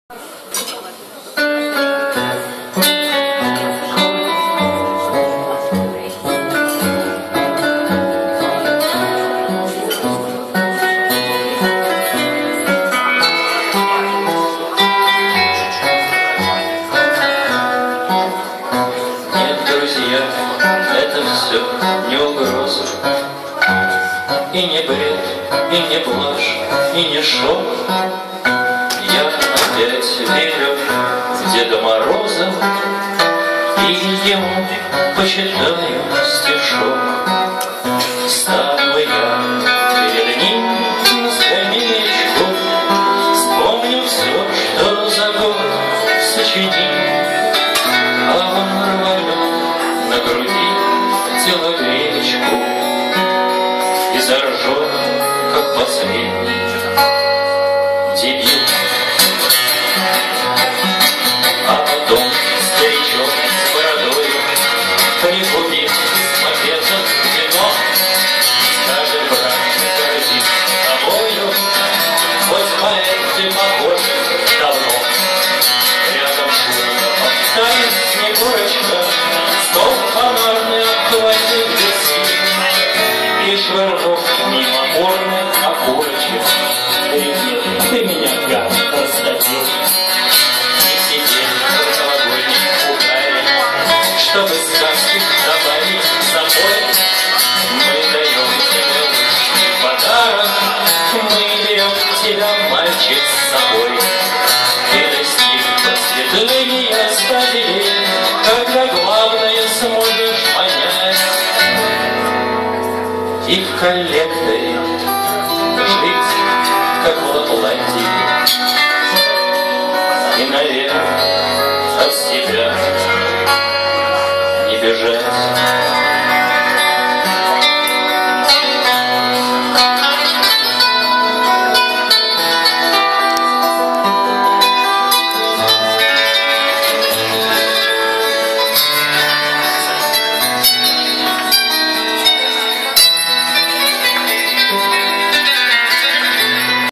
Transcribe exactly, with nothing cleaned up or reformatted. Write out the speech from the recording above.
Это все не угроза, и не бред, и не блажь, и не шок. Я опять верю в Деда Мороза и ему почитаю стишок. Стану я перед ним на скамеечку, вспомню все, что за год сочинил, а он рванет на груди телогречку и заржет, как последний дебил. А потом старичок с бородой пригубит мопедом вино, скажет: брат, горди тобою, хоть поэт ты похож давно. Рядом шумно повтает Снегурочка, стол фонарный обхватит весы и, швырнув мимо урны окурочек, крикнет: ты меня, гад, раздавил. И сидели в новогоднем угаре, чтобы сказки добавить с собой. Мы даем тебе лучший подарок, мы берем тебя, мальчик, с собой. Ты достиг просветления стадии, когда главное сможешь понять. И в коллекторе жить, как в Лапландии, и навек от тебя не бежать.